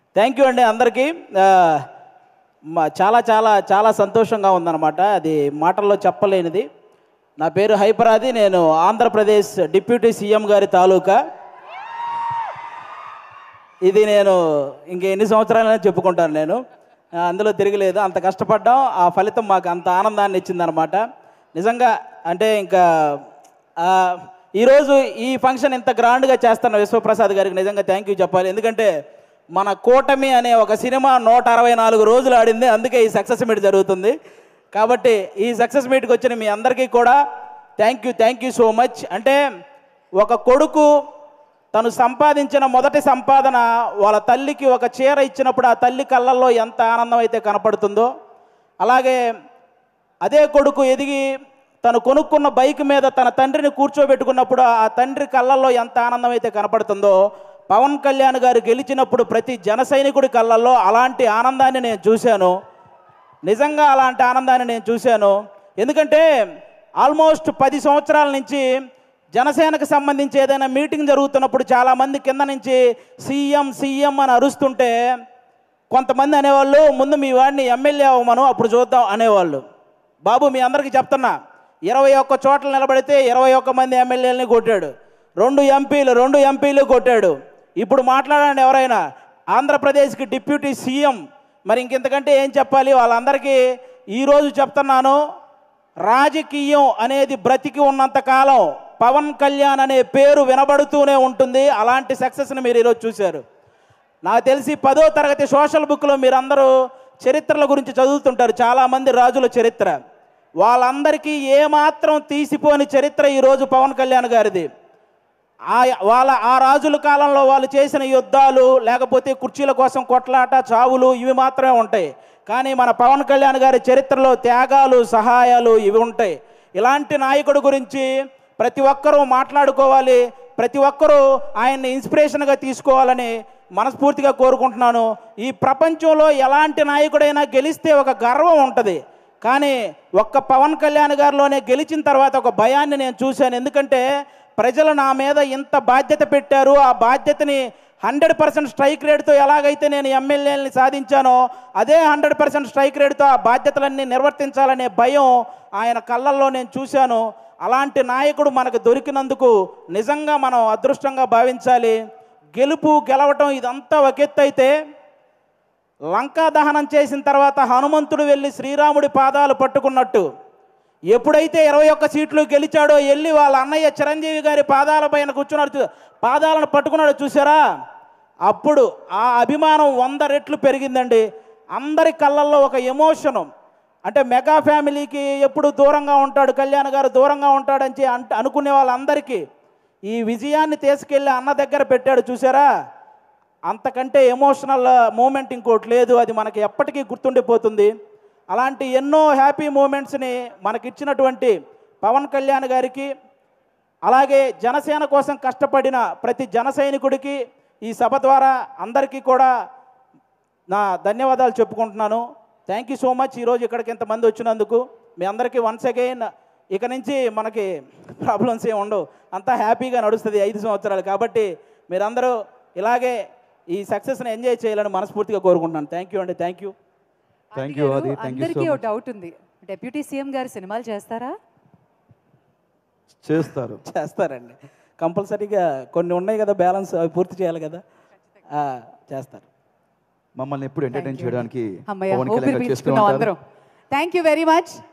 Thank you అండి అందరికీ. చాలా చాలా చాలా సంతోషంగా ఉందన్నమాట, అది మాటల్లో చెప్పలేనిది. నా పేరు హైపరాది, నేను ఆంధ్రప్రదేశ్ డిప్యూటీ సీఎం గారి తాలూకా. ఇది నేను ఇంక ఎన్ని సంవత్సరాలైనా చెప్పుకుంటాను, నేను అందులో తిరగలేదు. అంత కష్టపడ్డాం, ఆ ఫలితం మాకు అంత ఆనందాన్ని ఇచ్చిందనమాట. నిజంగా అంటే ఇంకా ఈరోజు ఈ ఫంక్షన్ ఇంత గ్రాండ్గా చేస్తున్న విశ్వప్రసాద్ గారికి నిజంగా థ్యాంక్ యూ చెప్పాలి. ఎందుకంటే మన కూటమి అనే ఒక సినిమా 164 రోజులు ఆడింది, అందుకే ఈ సక్సెస్ మీట్ జరుగుతుంది. కాబట్టి ఈ సక్సెస్ మీట్కి వచ్చిన మీ అందరికీ కూడా థ్యాంక్ యూ సో మచ్. అంటే ఒక కొడుకు తను సంపాదించిన మొదటి సంపాదన వాళ్ళ తల్లికి ఒక చీర ఇచ్చినప్పుడు ఆ తల్లి కళ్ళల్లో ఎంత ఆనందం అయితే కనపడుతుందో, అలాగే అదే కొడుకు ఎదిగి తను కొనుక్కున్న బైక్ మీద తన తండ్రిని కూర్చోబెట్టుకున్నప్పుడు ఆ తండ్రి కళ్ళల్లో ఎంత ఆనందం అయితే కనపడుతుందో, పవన్ కళ్యాణ్ గారు గెలిచినప్పుడు ప్రతి జన సైనికుడి కళ్ళల్లో అలాంటి ఆనందాన్ని నేను చూశాను. నిజంగా అలాంటి ఆనందాన్ని నేను చూశాను. ఎందుకంటే ఆల్మోస్ట్ 10 సంవత్సరాల నుంచి జనసేనకు సంబంధించి ఏదైనా మీటింగ్ జరుగుతున్నప్పుడు చాలామంది కింద నుంచి సీఎం అని అరుస్తుంటే కొంతమంది అనేవాళ్ళు, ముందు మీ వాడిని ఎమ్మెల్యే అవ్వమను అప్పుడు చూద్దాం అనేవాళ్ళు. బాబు మీ అందరికీ చెప్తున్నా, 21 చోట్ల నిలబడితే 21 మంది ఎమ్మెల్యేలని కొట్టాడు, 2 ఎంపీలు కొట్టాడు. ఇప్పుడు మాట్లాడండి ఎవరైనా, ఆంధ్రప్రదేశ్కి డిప్యూటీ సీఎం, మరి ఇంకెంతకంటే ఏం చెప్పాలి? వాళ్ళందరికీ ఈరోజు చెప్తున్నాను, రాజకీయం అనేది బ్రతికి ఉన్నంతకాలం పవన్ కళ్యాణ్ అనే పేరు వినబడుతూనే ఉంటుంది. అలాంటి సక్సెస్ని మీరు ఈరోజు చూశారు. నాకు తెలిసి 10వ తరగతి సోషల్ బుక్లో మీరందరూ చరిత్రల గురించి చదువుతుంటారు, చాలామంది రాజుల చరిత్ర. వాళ్ళందరికీ ఏమాత్రం తీసిపోని చరిత్ర ఈరోజు పవన్ కళ్యాణ్ గారిది. ఆ రాజుల కాలంలో వాళ్ళు చేసిన యుద్ధాలు, లేకపోతే కుర్చీల కోసం కొట్లాట, చావులు ఇవి మాత్రమే ఉంటాయి. కానీ మన పవన్ కళ్యాణ్ గారి చరిత్రలో త్యాగాలు, సహాయాలు ఇవి ఉంటాయి. ఇలాంటి నాయకుడి గురించి ప్రతి ఒక్కరూ మాట్లాడుకోవాలి, ప్రతి ఒక్కరూ ఆయన్ని ఇన్స్పిరేషన్గా తీసుకోవాలని మనస్ఫూర్తిగా కోరుకుంటున్నాను. ఈ ప్రపంచంలో ఎలాంటి నాయకుడైనా గెలిస్తే ఒక గర్వం ఉంటుంది, కానీ ఒక్క పవన్ కళ్యాణ్ గారిలోనే గెలిచిన తర్వాత ఒక భయాన్ని నేను చూశాను. ఎందుకంటే ప్రజలు నా మీద ఇంత బాధ్యత పెట్టారు, ఆ బాధ్యతని 100% స్ట్రైక్ రేట్తో ఎలాగైతే నేను ఎమ్మెల్యేలని సాధించానో అదే 100% స్ట్రైక్ రేట్తో ఆ బాధ్యతలన్నీ నిర్వర్తించాలనే భయం ఆయన కళ్ళల్లో నేను చూశాను. అలాంటి నాయకుడు మనకు దొరికినందుకు నిజంగా మనం అదృష్టంగా భావించాలి. గెలవటం ఇదంతా ఒక ఎత్తు అయితే, లంకా దహనం చేసిన తర్వాత హనుమంతుడు వెళ్ళి శ్రీరాముడి పాదాలు పట్టుకున్నట్టు ఎప్పుడైతే 21 సీట్లు గెలిచాడో వెళ్ళి వాళ్ళ అన్నయ్య చిరంజీవి గారి పాదాల పైన కూర్చున్నాడు, పాదాలను పట్టుకున్నాడు చూసారా, అప్పుడు ఆ అభిమానం 100 రెట్లు పెరిగిందండి. అందరి కళ్ళల్లో ఒక ఎమోషను. అంటే మెగా ఫ్యామిలీకి ఎప్పుడు దూరంగా ఉంటాడు కళ్యాణ్ గారు, దూరంగా ఉంటాడని అనుకునే వాళ్ళందరికీ ఈ విజయాన్ని తీసుకెళ్ళి అన్న దగ్గర పెట్టాడు చూసారా, అంతకంటే ఎమోషనల్ మూమెంట్ ఇంకోటి లేదు. అది మనకి ఎప్పటికీ గుర్తుండిపోతుంది. అలాంటి ఎన్నో హ్యాపీ మూమెంట్స్ని మనకిచ్చినటువంటి పవన్ కళ్యాణ్ గారికి, అలాగే జనసేన కోసం కష్టపడిన ప్రతి జన సైనికుడికి ఈ సభ ద్వారా అందరికీ కూడా నా ధన్యవాదాలు చెప్పుకుంటున్నాను. Thank you so much. ఈరోజు ఇక్కడికి ఇంతమంది వచ్చినందుకు మీ అందరికీ వన్స్ అగైన్. ఇక నుంచి మనకి ప్రాబ్లమ్స్ ఏమి ఉండవు, అంతా హ్యాపీగా నడుస్తుంది 5 సంవత్సరాలు. కాబట్టి మీరందరూ ఇలాగే ఈ సక్సెస్ని ఎంజాయ్ చేయాలని మనస్ఫూర్తిగా కోరుకుంటున్నాను. థ్యాంక్ యూ అండి. Thank you. అందరికీ ఒక డౌట్ ఉంది, డిప్యూటీ సీఎం గారు సినిమాలు చేస్తారా? చేస్తారండి, కంపల్సరీగా. కొన్ని ఉన్నాయి కదా బ్యాలెన్స్, అవి పూర్తి చేయాలి కదా, చేస్తారు. మమ్మల్ని ఎప్పుడు ఎంటర్టైన్ చేయడానికి థ్యాంక్ యూ వెరీ మచ్.